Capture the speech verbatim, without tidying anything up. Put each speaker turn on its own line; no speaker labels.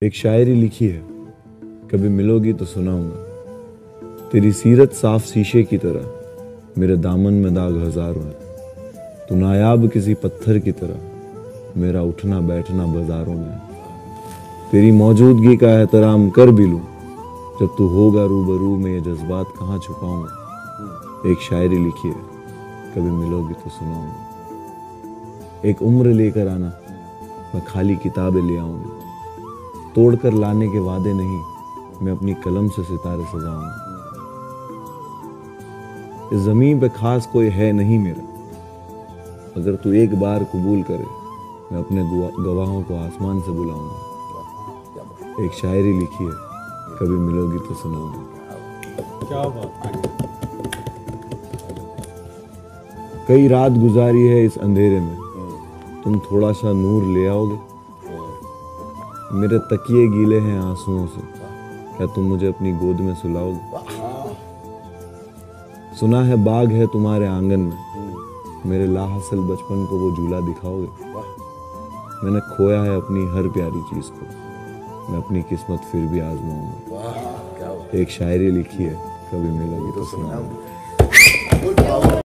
एक शायरी लिखी है, कभी मिलोगी तो सुनाऊंगा। तेरी सीरत साफ शीशे की तरह, मेरे दामन में दाग हजारों हैं। तू नायाब किसी पत्थर की तरह, मेरा उठना बैठना बाजारों में। तेरी मौजूदगी का एहतराम कर भी लूं, जब तू होगा रूबरू में ये जज्बात कहाँ छुपाऊंगा। एक शायरी लिखी है, कभी मिलोगी तो सुनाऊंगा। एक उम्र लेकर आना, मैं खाली किताबें ले आऊंगा। तोड़कर लाने के वादे नहीं, मैं अपनी कलम से सितारे सजाऊंगा। इस जमीन पे खास कोई है नहीं मेरा, अगर तू एक बार कबूल करे, मैं अपने गवाहों को आसमान से बुलाऊंगा। एक शायरी लिखी है, कभी मिलोगी तो सुनाऊंगा।
क्या बात।
कई रात गुजारी है इस अंधेरे में, तुम थोड़ा सा नूर ले आओगे। मेरे तकिए गीले हैं आंसुओं से, क्या तुम मुझे अपनी गोद में सुलाओगे। सुना है बाग है तुम्हारे आंगन में, मेरे लाहासिल बचपन को वो झूला दिखाओगे। मैंने खोया है अपनी हर प्यारी चीज को, मैं अपनी किस्मत फिर भी आजमाऊंगा। एक शायरी लिखी है, कभी मिलोगी तो सुनाऊंगा।